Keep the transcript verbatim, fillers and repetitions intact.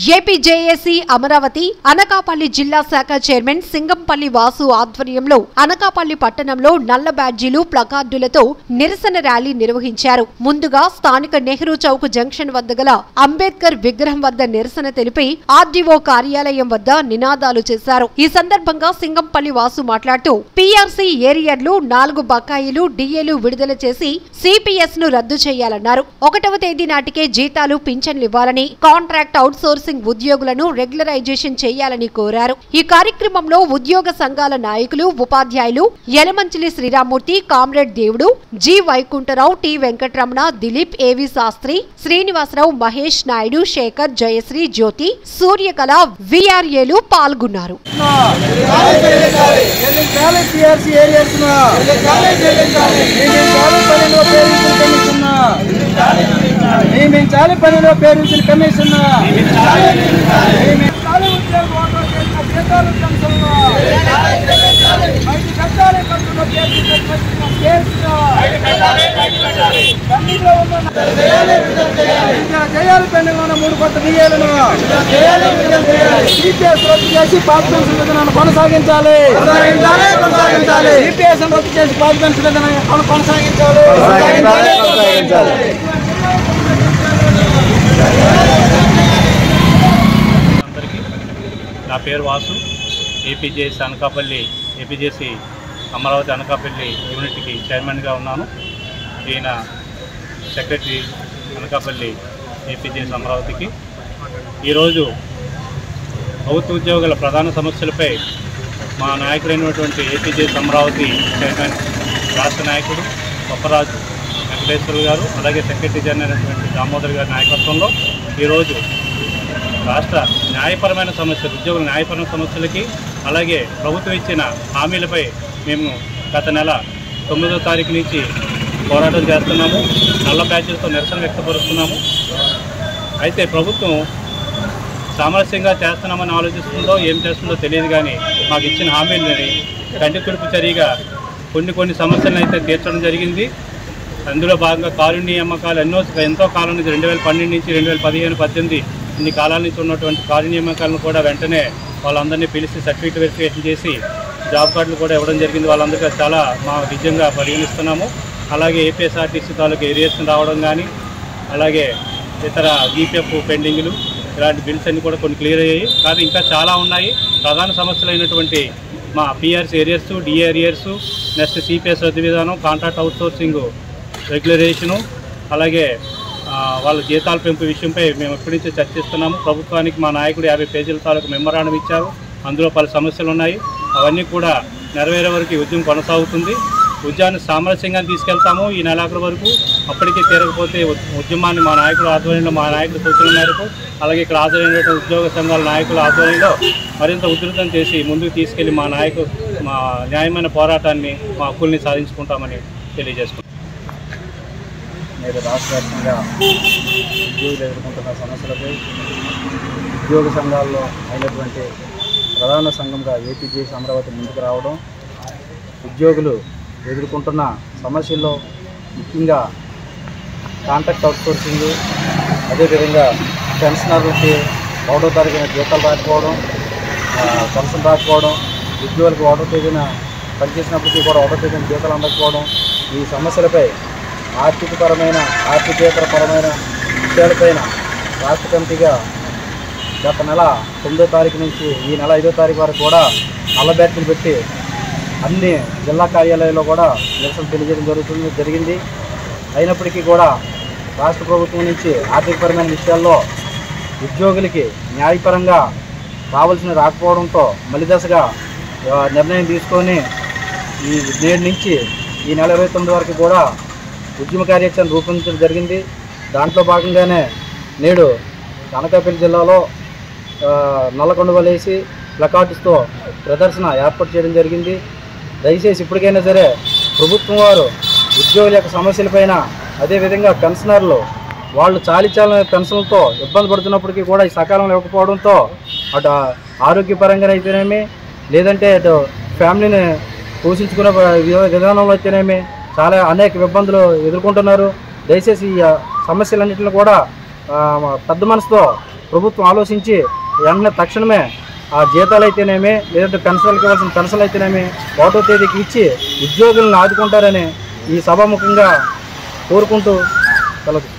APJAC Amaravati Anakapalli జిల్లా శాఖ chairman Singampalli Vasu ఆధ్వర్యంలో అనకాపల్లి పట్టణంలో నల్ల బ్యాడ్జీలు ప్లకార్డులతో నిరసన ర్యాలీ నిర్వహించారు. ముందుగా స్థానిక నెహ్రూ చౌక్ జంక్షన్ వద్ద గల అంబేద్కర్ విగ్రహం వద్ద నిరసన తెలిపి ఆర్డీఓ కార్యాలయం వద్ద నినాదాలు చేశారు. ఈ సందర్భంగా సింగంపల్లి వాసు మాట్లాడుతూ పీఆర్సీ ఏరియర్లు నాలుగు బకాయిలు డిఏలు విడుదల చేసి సిపిఎస్ ను రద్దు చేయాలన్నారు. ఒకటవ తేదీ నాటికే జీతాలు పింఛన్లు ఇవ్వాలని, కాంట్రాక్ట్ అవుట్ సోర్సింగ్ ఉద్యోగులను రెగ్యులరైజేషన్ చేయాలని కోరారు. ఈ కార్యక్రమంలో ఉద్యోగ సంఘాల నాయకులు, ఉపాధ్యాయులు Yalamanchili Sriramamurthy, comrade Devudu, G Vaikuntarao, T Venkataramana, Dilip, AV Sastry, Srinivasarao, Mahesh Naidu, Shekhar, Jayashree, జ్యోతి, సూర్యకళ, విఆర్ఏలు పాల్గొన్నారు. నియమించాలి పనిలో పేరెంట్స్ కమిషన్ చేయాలి. పెండింగ్ మూడు కొత్త డిఏలను సిపిఎస్ రద్దు చేసి పాత పెన్షన్ విధానాన్ని కొనసాగించాలి. సిపిఎస్ రద్దు చేసి పాత పెన్షన్ విధానాన్ని కొనసాగించాలి. అందరికీ నా పేరు వాసు. ఏపీజేసీ అనకాపల్లి ఏపీజేసీ అమరావతి అనకాపల్లి యూనిట్కి చైర్మన్గా ఉన్నాను. ఈయన సెక్రటరీ అనకాపల్లి ఏపీజేసీ అమరావతికి. ఈరోజు ప్రభుత్వ ఉద్యోగుల ప్రధాన సమస్యలపై మా నాయకుడైనటువంటి ఏపీజేసీ అమరావతి చైర్మన్ రాష్ట్ర నాయకుడు గొప్పరాజు వెంకటేశ్వర గారు, అలాగే సెక్రటరీ జనరల్ అయినటువంటి దామోదర్ గారి నాయకత్వంలో ఈరోజు రాష్ట్ర న్యాయపరమైన సమస్యలు, ఉద్యోగుల న్యాయపరమైన సమస్యలకి, అలాగే ప్రభుత్వం ఇచ్చిన హామీలపై మేము గత నెల తొమ్మిదో తారీఖు నుంచి పోరాటం చేస్తున్నాము. నల్ల బ్యాడ్జీలతో నిరసన వ్యక్తపరుస్తున్నాము. అయితే ప్రభుత్వం సామరస్యంగా చేస్తున్నామని ఆలోచిస్తుందో ఏం చేస్తుందో తెలియదు, కానీ మాకు ఇచ్చిన హామీలని కంటి తుడుపు చర్యగా కొన్ని కొన్ని సమస్యలను అయితే తీర్చడం జరిగింది. అందులో భాగంగా కాలనీ అమ్మకాలు ఎన్నో ఎంతో కాలం నుంచి రెండు వేల పన్నెండు నుంచి రెండు వేల పదిహేను పద్దెనిమిది ఇన్ని కాలాల నుంచి ఉన్నటువంటి కాలనీ అమ్మకాలను కూడా వెంటనే వాళ్ళందరినీ పిలిచి సర్టిఫికేట్ వెరిఫికేషన్ చేసి జాబ్ కార్డులు కూడా ఇవ్వడం జరిగింది. వాళ్ళందరికీ చాలా మా విజయంగా పరిగణిస్తున్నాము. అలాగే ఏపీఎస్ఆర్టీసీ తాలూకు ఏరియేషన్ రావడం కానీ, అలాగే ఇతర ఈపీఎఫ్ పెండింగ్లు, ఇలాంటి బిల్స్ అన్ని కూడా కొన్ని క్లియర్ అయ్యాయి. కానీ ఇంకా చాలా ఉన్నాయి. ప్రధాన సమస్యలు అయినటువంటి మా PRC arrears, DA arrears, next CPS రద్దు విధానం, కాంట్రాక్ట్ అవుట్ సోర్సింగ్ రెగ్యులరేషను, అలాగే వాళ్ళ జీతాల పెంపు విషయంపై మేము ఎప్పటి నుంచో చర్చిస్తున్నాము. ప్రభుత్వానికి మా నాయకుడు యాభై పేజీల తాలూకు మెమరాండం ఇచ్చారు. అందులో పలు సమస్యలు ఉన్నాయి. అవన్నీ కూడా నెరవేరే వరకు ఉద్యమం కొనసాగుతుంది. ఉద్యమాన్ని సామరస్యంగా తీసుకెళ్తాము ఈ నెలాఖరు వరకు. అప్పటికే తీరకపోతే ఉద్యమాన్ని మా నాయకుల ఆధ్వర్యంలో, మా నాయకుల సూచనల మేరకు, అలాగే ఇక్కడ హాజరైనటువంటి ఉద్యోగ సంఘాల నాయకుల ఆధ్వర్యంలో మరింత ఉధృతం చేసి ముందుకు తీసుకెళ్లి మా నాయకులు మా న్యాయమైన పోరాటాన్ని, మా హక్కుల్ని సాధించుకుంటామని తెలియజేసుకుంటాం. నేడు రాష్ట్ర వ్యాప్తంగా ఉద్యోగులు ఎదుర్కొంటున్న సమస్యలపై ఉద్యోగ సంఘాల్లో అయినటువంటి ప్రధాన సంఘంగా ఏపీజేసీ అమరావతి ముందుకు రావడం, ఉద్యోగులు ఎదుర్కొంటున్న సమస్యల్లో ముఖ్యంగా కాంట్రాక్ట్ అవుట్సోర్సింగ్, అదేవిధంగా పెన్షనర్లకి ఒకటో తారీఖున జీతాలు రాకపోవడం, పెన్షన్ రాకపోవడం, ఉద్యోగులకు ఒకటో తేదీన పనిచేసినప్పటికీ కూడా ఒకటో తేదీన జీతాలు అందకపోవడం, ఈ సమస్యలపై ఆర్థికపరమైన ఆర్థికేతరపరమైన విషయాలపైన రాష్ట్ర కమిటీగా గత నెల తొమ్మిదో తారీఖు నుంచి ఈ నెల ఐదో తారీఖు వరకు కూడా నల్ల బ్యాడ్జీలు పెట్టి అన్ని జిల్లా కార్యాలయాల్లో కూడా నిరసన తెలియజేయడం జరుగుతుంది జరిగింది అయినప్పటికీ కూడా రాష్ట్ర ప్రభుత్వం నుంచి ఆర్థికపరమైన విషయాల్లో ఉద్యోగులకి న్యాయపరంగా రావాల్సిన రాకపోవడంతో మలిదశగా నిర్ణయం తీసుకొని ఈ నేటి నుంచి ఈ నెల ఇరవై తొమ్మిది వరకు కూడా ఉద్యమ కార్యాచరణ రూపొందించడం జరిగింది. దాంట్లో భాగంగానే నేడు అనకాపల్లి జిల్లాలో నల్లకొండ వేసి ప్లకార్డ్స్తో ప్రదర్శన ఏర్పాటు చేయడం జరిగింది. దయచేసి ఇప్పటికైనా సరే ప్రభుత్వం వారు ఉద్యోగుల యొక్క సమస్యలపైన, అదేవిధంగా పెన్షనర్లు వాళ్ళు చాలీచాలని పెన్షన్లతో ఇబ్బంది పడుతున్నప్పటికీ కూడా ఈ సకాలంలో ఇవ్వకపోవడంతో అటు ఆరోగ్యపరంగా అయితేనేమి, లేదంటే అటు ఫ్యామిలీని పోషించుకునే విధానంలో అయితేనేమి చాలా అనేక ఇబ్బందులు ఎదుర్కొంటున్నారు. దయచేసి ఈ సమస్యలన్నింటిని కూడా పెద్ద మనసుతో ప్రభుత్వం ఆలోచించి వెంటనే తక్షణమే ఆ జీతాలు అయితేనేమి లేదంటే పెన్షన్లకు ఇవ్వాల్సిన పెన్షన్లు అయితేనేమి ఒకటో తేదీకి ఇచ్చి ఉద్యోగులను ఆదుకుంటారని ఈ సభాముఖంగా కోరుకుంటూ సెలవు.